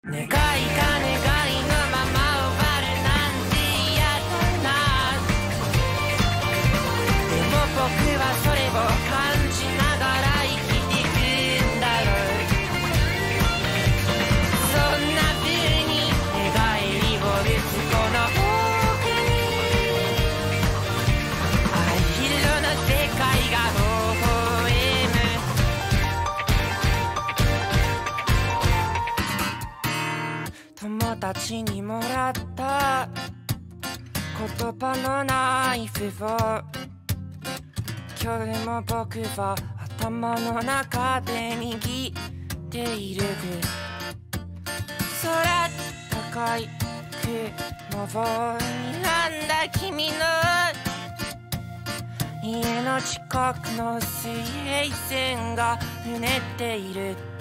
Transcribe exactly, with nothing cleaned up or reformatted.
願いが願いのまま終わるなんて嫌だな。でも僕はそれを感じながら生きてくんだろう。そんな風に願いを打つこの僕に藍色の世界が微笑む。友達にもらった言葉のナイフを今日も僕は頭の中で握っている。空高い雲を睨んだ君の家の近くの水平線がうねっている。